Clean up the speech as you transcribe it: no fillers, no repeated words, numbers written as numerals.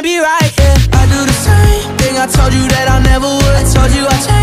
can't be right, yeah. I do the same thing I told you that I never would. I told you I changed